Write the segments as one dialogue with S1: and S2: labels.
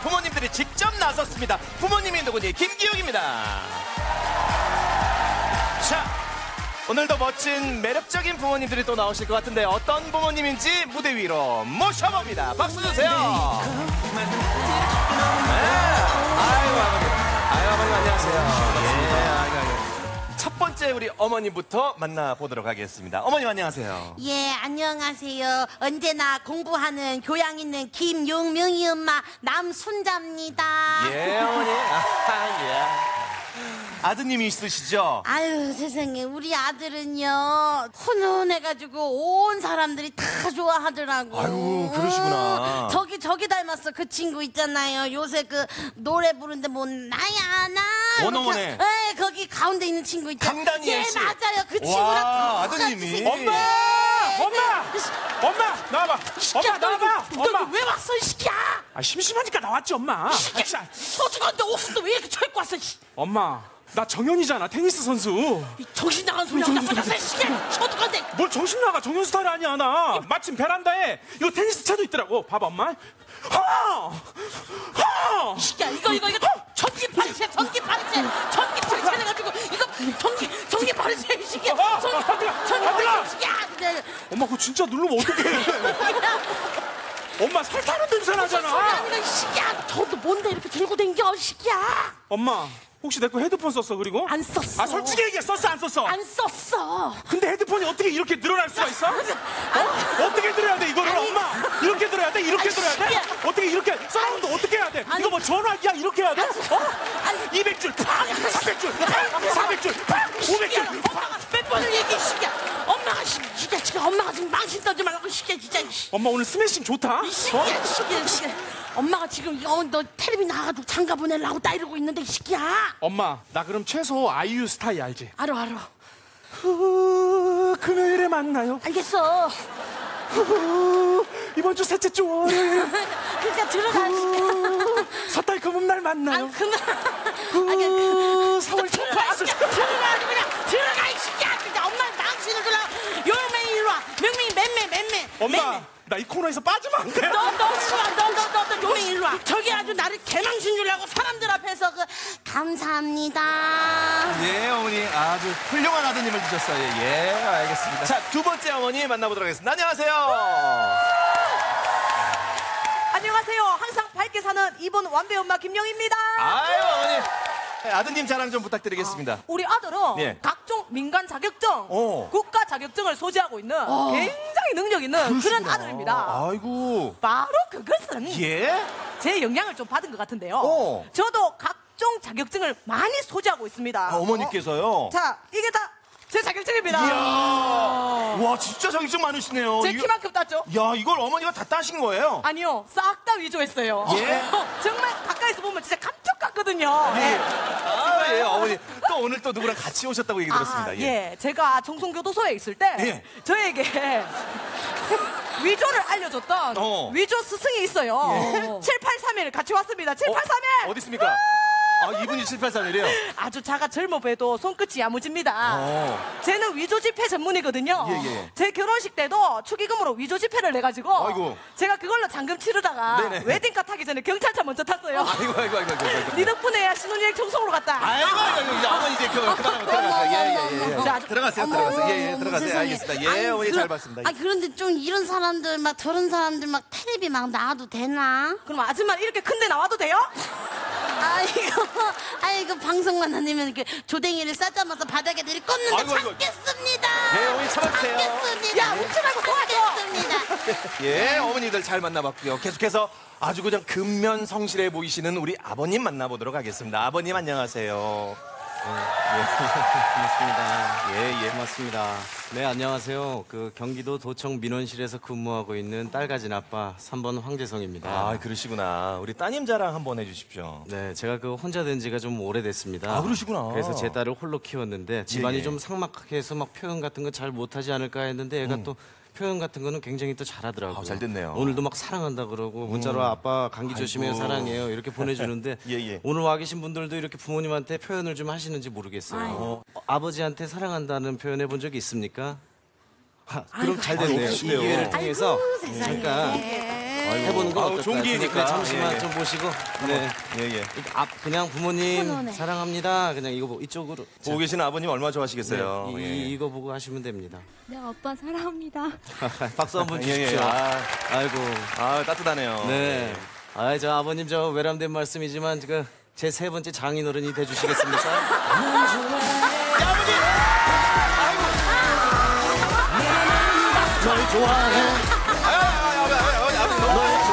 S1: 부모님들이 직접 나섰습니다. 부모님이 누구니? 김기욱입니다. 자, 오늘도 멋진 매력적인 부모님들이 또 나오실 것 같은데 어떤 부모님인지 무대 위로 모셔봅니다. 박수 주세요. 아이고 아버님 안녕하세요. 첫 번째 우리 어머님부터 만나보도록 하겠습니다. 어머님 안녕하세요.
S2: 예, 안녕하세요. 언제나 공부하는 교양 있는 김용명이 엄마 남순자입니다.
S1: 예, 어머니. 예. 아드님이 있으시죠?
S2: 아유, 세상에 우리 아들은요 훈훈해가지고 온 사람들이 다 좋아하더라고.
S1: 아유, 그러시구나.
S2: 저기 닮았어. 그 친구 있잖아요. 요새 그 노래 부르는데 뭐 나야 나.
S1: 원어원에.
S2: 네, 거기 가운데 있는 친구 있잖아요.
S1: 강다니엘 씨.
S2: 예, 맞아요. 그 친구랑
S1: 아드님이.
S2: 똑같이
S3: 엄마 나와봐. 엄마 나와봐. 엄마.
S2: 왜 왔어 이 새끼야?
S3: 아 심심하니까 나왔지 엄마.
S2: 어떡한데 옷도 왜 이렇게 쳐 입고 왔어?
S3: 엄마 나 정현이잖아 테니스 선수.
S2: 이 정신 나간 소리 하고 나서 시계 어떡한데?
S3: 뭘 정신 나가 정현 스타일 아니야 나. 마침 베란다에 이거 테니스 채도 있더라고. 봐봐 엄마.
S2: 시계 이거 전기 파리채 해가지고 이거 전기 파리채 시계 전기 파리채 시계.
S3: 엄마 그거 진짜 누르면 어떡해. 엄마 살 타는 냄새 나잖아.
S2: 아니라 시계야. 저도 뭔데 이렇게 들고 댕겨 시계야.
S3: 엄마 혹시 내 거 헤드폰 썼어 그리고?
S2: 안 썼어.
S3: 아 솔직히 얘기해. 썼어 안 썼어?
S2: 안 썼어.
S3: 근데 헤드폰이 어떻게 이렇게 늘어날 수가 있어? 어떻게 들어야 돼 이거를? 엄마 이렇게 들어야 돼? 이렇게 들어야 돼? 어떻게 이렇게 사운드 어떻게 해야 돼? 이거 뭐 전화기야 이렇게 해야 돼? 200줄 팍! 300줄 팍! 400줄 팍! 500줄
S2: 엄마가 몇 번을 얘기해 시계야. 엄마가 시계 지금 엄마가 지금 망신 떠지 말라고 시계 진짜.
S3: 엄마 오늘 스매싱 좋다?
S2: 시계. 엄마가 지금 너 텔레비 나가지고 장가 보내려고 따이러고 있는데 이 시끼야.
S3: 엄마 나 그럼 최소 아이유 스타일 알지?
S2: 알아.
S3: 금요일에 만나요.
S2: 알겠어.
S3: 이번 주 셋째 주 월요일.
S2: 그러니까 들어가.
S3: 섣달 금음날 만나요.
S2: 그만.
S3: 4월
S2: 들어가 들어가 이 시끼야. 그러니까 엄마 당신을 들라. 요명이 일로 와. 명명이 맴매.
S3: 엄마 나 이 코너에서 빠지면 안 돼.
S2: 너 요명이 일로 와. 저기 아주 나를 개망신 주려고 사람들 앞에서 감사합니다.
S1: 예, 어머니 아주 훌륭한 아드님을 주셨어요. 예, 알겠습니다. 자, 두 번째 어머니 만나보도록 하겠습니다. 안녕하세요.
S4: 안녕하세요. 항상 밝게 사는 이번 완배 엄마 김영입니다.
S1: 아유, 어머니. 아드님 자랑 좀 부탁드리겠습니다.
S4: 우리 아들은
S1: 예.
S4: 각종 민간 자격증, 국가 자격증을 소지하고 있는 굉장히 능력 있는 그런 아들입니다.
S1: 아이고.
S4: 바로 그것은
S1: 예?
S4: 제 영향을 좀 받은 것 같은데요. 저도 각종 자격증을 많이 소지하고 있습니다.
S1: 어머니께서요?
S4: 자, 이게 다 제 자격증입니다.
S1: 이야. 와, 진짜 자격증 많으시네요.
S4: 제 키만큼 땄죠?
S1: 야, 이걸 어머니가 다 따신 거예요?
S4: 아니요, 싹 다 위조했어요.
S1: 예?
S4: 정말 가까이서 보면 진짜 감쪽 같거든요.
S1: 예. 예, 어머니. 또 오늘 또 누구랑 같이 오셨다고 얘기 들었습니다.
S4: 예. 제가 정송교도소에 있을 때
S1: 예.
S4: 저에게 위조를 알려줬던 위조 스승이 있어요. 783일 같이 왔습니다. 783일!
S1: 어디 있습니까? 아, 이분이 783이래요?
S4: 아주 자가 젊어 보여도 손끝이 야무집니다. 쟤는 위조 지폐 전문이거든요.
S1: 예.
S4: 제 결혼식 때도 축의금으로 위조 지폐를 내가지고
S1: 아이고.
S4: 제가 그걸로 잔금 치르다가
S1: 네네.
S4: 웨딩카 타기 전에 경찰차 먼저 탔어요.
S1: 아이고.
S4: 네 덕분에 신혼여행 청송으로 갔다.
S1: 아이고. 이제 어머니 이제 그만하고 들어가세요. 예.
S4: 자,
S1: 들어가세요. 예, 들어가세요.
S2: 세상에.
S1: 알겠습니다. 예, 어머니 잘 봤습니다.
S2: 그런데 좀 이런 사람들 막 저런 사람들 막 텔레비 막 나와도 되나?
S4: 그럼 아줌마 이렇게 큰데 나와도 돼요?
S2: 아이고 방송만 아니면 이렇게 조댕이를 싸자마자 바닥에 내리꽂는데
S1: 아이고.
S2: 참겠습니다.
S1: 네, 어머니 참아주세요.
S2: 참겠습니다.
S4: 야, 웃지 말고 도와줘.
S2: 참겠습니다.
S1: 예, 어머니들 잘 만나봤고요. 계속해서 아주 그냥 근면성실해 보이시는 우리 아버님 만나보도록 하겠습니다. 아버님 안녕하세요.
S5: 고맙습니다.
S1: 예.
S5: 고맙습니다. 네, 안녕하세요. 경기도 도청 민원실에서 근무하고 있는 딸 가진 아빠 3번 황재성입니다.
S1: 아, 그러시구나. 우리 따님 자랑 한번 해주십시오.
S5: 네, 제가 혼자 된 지가 좀 오래됐습니다.
S1: 아, 그러시구나.
S5: 그래서 제 딸을 홀로 키웠는데 집안이
S1: 예.
S5: 좀 삭막해서 막 표현 같은 거 잘 못하지 않을까 했는데 애가 또 표현 같은 거는 굉장히 또 잘하더라고요.
S1: 잘 됐네요.
S5: 오늘도 막 사랑한다 그러고 문자로 아빠 감기 조심해요,
S1: 아이고.
S5: 사랑해요 이렇게 보내주는데
S1: 예.
S5: 오늘 와 계신 분들도 이렇게 부모님한테 표현을 좀 하시는지 모르겠어요. 아버지한테 사랑한다는 표현 해본 적이 있습니까? 그럼 잘 됐네요. 이 기회를 통해서 잠깐 해보는 건 어떨까요?
S1: 좋은 기회니까.
S5: 그러니까 잠시만
S1: 예.
S5: 좀 보시고. 네.
S1: 예.
S5: 그냥 부모님
S2: 훈훈해.
S5: 사랑합니다. 그냥 이거 이쪽으로.
S1: 보고 계시는 아버님 얼마나 좋아하시겠어요.
S5: 네,
S1: 예.
S5: 이거 보고 하시면 됩니다.
S6: 네, 아빠 사랑합니다.
S5: 박수 한번
S1: 예,
S5: 주십시오. 아이고.
S1: 따뜻하네요.
S5: 네. 저 아버님 저 외람된 말씀이지만 제 세 번째 장인어른이 돼주시겠습니까? 널 좋아해. 널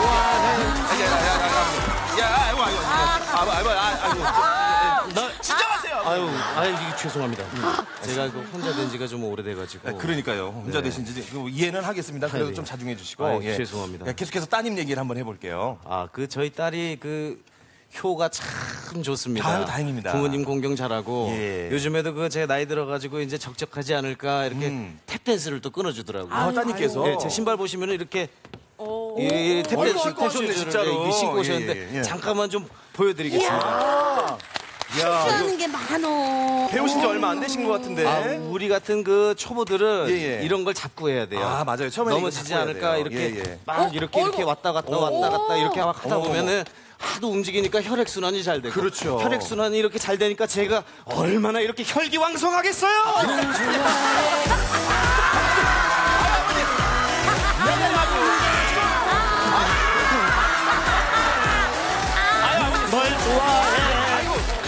S5: 좋아해.
S1: 진정하세요.
S5: 이게 죄송합니다. 제가 혼자 된 지가 좀 오래돼가지고.
S1: 그러니까요. 혼자
S5: 네.
S1: 되신지 이해는 하겠습니다. 그래도
S5: 네.
S1: 좀 자중해 주시고.
S5: 죄송합니다.
S1: 계속해서 따님 얘기를 한번 해볼게요.
S5: 저희 딸이 효가 참 좋습니다.
S1: 아유, 다행입니다.
S5: 부모님 공경 잘하고
S1: 예.
S5: 요즘에도 제 나이 들어가지고 이제 적적하지 않을까 이렇게 탭댄스를 또 끊어주더라고요.
S1: 따님께서.
S5: 네, 제 신발 보시면은 이렇게
S1: 아이고,
S5: 탭댄스
S1: 하셨네, 진짜로.
S5: 신고 오셨는데
S1: 예.
S5: 잠깐만 좀 보여드리겠습니다.
S2: 하는 게 많어.
S1: 배우신 지 얼마 안 되신 것 같은데.
S5: 우리 같은 초보들은
S1: 예.
S5: 이런 걸 잡고 해야 돼요.
S1: 맞아요. 처음에
S5: 넘어지지 않을까 이렇게 막 이렇게
S2: 어이구.
S5: 왔다 갔다 이렇게 하다 보면은 하도 움직이니까 혈액순환이 잘 되고
S1: 그렇죠.
S5: 혈액순환이 이렇게 잘 되니까 제가 얼마나 이렇게 혈기왕성하겠어요. 널 좋아해.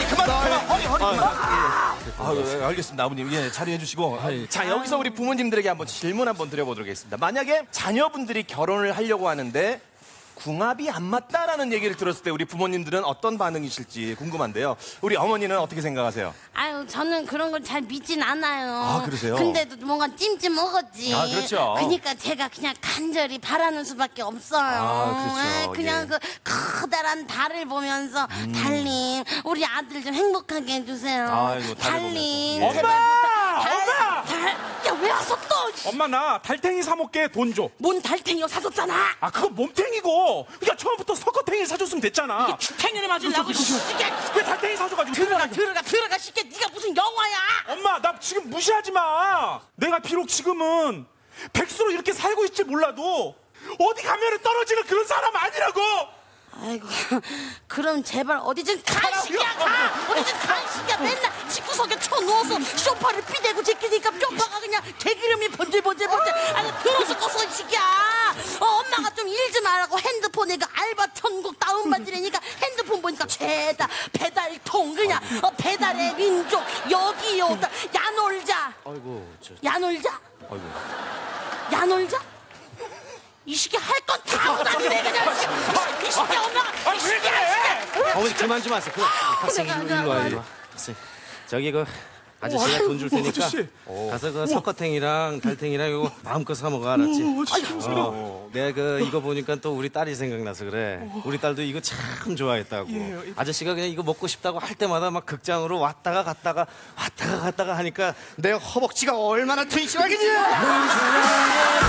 S1: 그만. 알겠습니다, 아버님. 예, 자리해 주시고. 자, 여기서 우리 부모님들에게 한번 질문 한번 드려보도록 하겠습니다. 만약에 자녀분들이 결혼을 하려고 하는데 궁합이 안 맞다라는 얘기를 들었을 때 우리 부모님들은 어떤 반응이실지 궁금한데요. 우리 어머니는 어떻게 생각하세요?
S2: 아유, 저는 그런 걸 잘 믿진 않아요.
S1: 그러세요?
S2: 근데도 뭔가 찜찜먹었지.
S1: 그렇죠.
S2: 그러니까 제가 그냥 간절히 바라는 수밖에 없어요.
S1: 그렇죠.
S2: 그냥
S1: 예.
S2: 커다란 달을 보면서 달님, 우리 아들 좀 행복하게 해주세요.
S1: 아이고, 달을
S2: 달님,
S1: 보면서. 예.
S2: 제발
S3: 엄마!
S2: 야, 왜 왔어 또?
S3: 엄마 나 달팽이 사 먹게 돈 줘.
S2: 뭔 달팽이요 사줬잖아.
S3: 그건 몸탱이고. 그러니까 처음부터 석어탱이 사줬으면 됐잖아.
S2: 팽이를 맞으려고.
S3: 왜 달팽이 사줘가지고
S2: 들어가 쉽게. 네가 무슨 영화야?
S3: 엄마 나 지금 무시하지 마. 내가 비록 지금은 백수로 이렇게 살고 있지 몰라도 어디 가면은 떨어지는 그런 사람 아니라고.
S2: 아이고, 그럼 제발 어디 좀 가, 이 새끼야, 가! 어디 좀 가, 이 새끼야. 맨날 집구석에 쳐누워서 소파를 피대고 제끼니까 뼈가 그냥 개기름이 번질번질. 아니, 들어서 꺼서, 이 새끼야. 엄마가 좀 일 좀 하라고 핸드폰에 알바 천국 다운받으려니까 핸드폰 보니까 죄다. 배달통, 그냥, 배달의 민족, 여기요. 야 놀자.
S5: 아이고,
S2: 야 놀자?
S5: 아이고.
S2: 야 놀자? 이 새끼 할 건 다 하고 다니네 그냥. 이 새끼 엄마가 이 새끼야.
S5: 어머니 그만 좀 하세요. 학생 일로 와. 학생 저기 아저씨가 돈 줄 테니까
S3: 아저씨.
S5: 가서 석가탱이랑 달탱이랑 이거 마음껏 사 먹어, 알았지? 내가 이거 보니까 또 우리 딸이 생각나서 그래. 우리 딸도 이거 참 좋아했다고. 아저씨가 그냥 이거 먹고 싶다고 할 때마다 막 극장으로 왔다가 갔다가 하니까 내 허벅지가 얼마나 튼실하겠냐.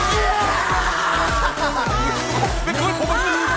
S1: 왜 그걸 보고 있어요?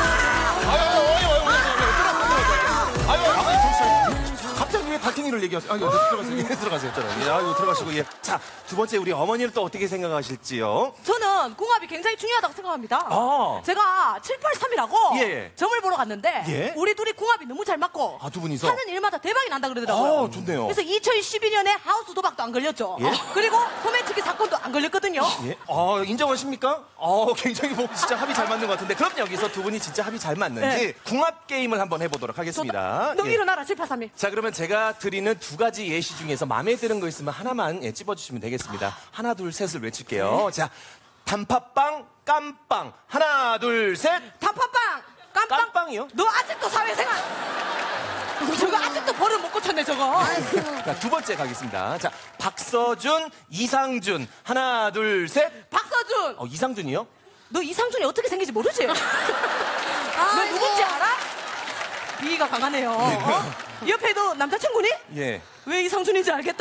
S1: 갑자기 왜 달팽이를 얘기하세요? 들어가세요. 들어가시고. 예. 자, 두 번째 우리 어머니는 또 어떻게 생각하실지요?
S4: 저는 궁합이 굉장히 중요하다고 생각합니다. 제가 783이라고
S1: 예.
S4: 점을 보러 갔는데
S1: 예.
S4: 우리 둘이 궁합이 너무 잘 맞고
S1: 두 분이서?
S4: 하는 일마다 대박이 난다 그러더라고요.
S1: 좋네요.
S4: 그래서 2012년에 하우스 도박도 안 걸렸죠.
S1: 예?
S4: 그리고 소매치기 사건도 안 걸렸거든요.
S1: 예? 인정하십니까? 굉장히 진짜 합이 잘 맞는 것 같은데. 그럼 여기서 두 분이 진짜 합이 잘 맞는지
S4: 네.
S1: 궁합 게임을 한번 해보도록 하겠습니다.
S4: 너
S1: 예.
S4: 일어나라 783이.
S1: 자, 그러면 제가 드리는 두 가지 예시 중에서 마음에 드는 거 있으면 하나만 찝어주시면 되겠습니다. 하나, 둘, 셋을 외칠게요. 자, 단팥빵, 깜빵. 하나, 둘, 셋.
S4: 단팥빵, 깜빵.
S1: 깜빵이요?
S4: 너 아직도 사회생활. 저거 아직도 버릇 못 고쳤네 저거.
S1: 자, 두 번째 가겠습니다. 자, 박서준, 이상준. 하나, 둘, 셋.
S4: 박서준.
S1: 이상준이요?
S4: 너 이상준이 어떻게 생긴지 모르지? 너 누군지 알아? 비위가 강하네요. 옆에도 남자친구니?
S1: 예.
S4: 왜 이상준인지 알겠다.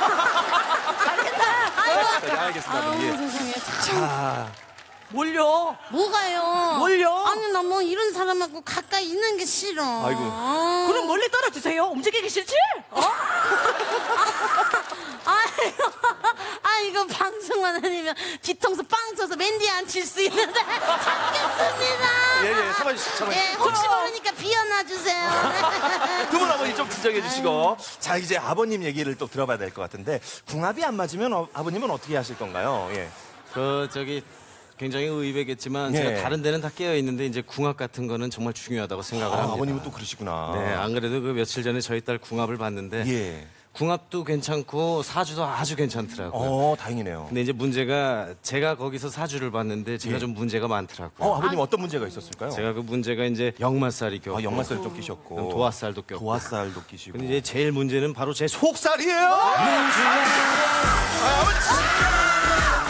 S4: 알겠다.
S1: 네, 알겠습니다. 예.
S2: 세상에.
S4: 몰려.
S2: 뭐가요?
S4: 뭘요?
S2: 아니, 나 뭐 이런 사람하고 가까이 있는 게 싫어.
S1: 아이고.
S4: 그럼 멀리 떨어지세요. 움직이기 싫지?
S2: 아유, 이거 방송만 아니면 뒤통수 빵 쳐서 맨 뒤에 앉힐 수 있는데 찾겠습니다.
S1: 예, 참아주시죠.
S2: 예, 혹시 모르니까 비워놔 주세요.
S1: 두 분 어머니 좀 진정해 주시고. 자, 이제 아버님 얘기를 또 들어봐야 될 것 같은데 궁합이 안 맞으면 아버님은 어떻게 하실 건가요? 예.
S5: 굉장히 의외겠지만
S1: 예.
S5: 제가 다른 데는 다 깨어 있는데 이제 궁합 같은 거는 정말 중요하다고 생각을 합니다.
S1: 아버님은 또 그러시구나.
S5: 네, 안 그래도 그 며칠 전에 저희 딸 궁합을 봤는데
S1: 예.
S5: 궁합도 괜찮고 사주도 아주 괜찮더라고요.
S1: 다행이네요.
S5: 근데 이제 문제가 제가 거기서 사주를 봤는데 제가 좀 문제가 많더라고요.
S1: 아버님 어떤 문제가 있었을까요?
S5: 제가 그 문제가 이제 역마살이 꼈고
S1: 역마살도 좀 끼셨고
S5: 도화살도 꼈고
S1: 도화살도 끼시고.
S5: 근데 이제 제일 문제는 바로 제 속살이에요.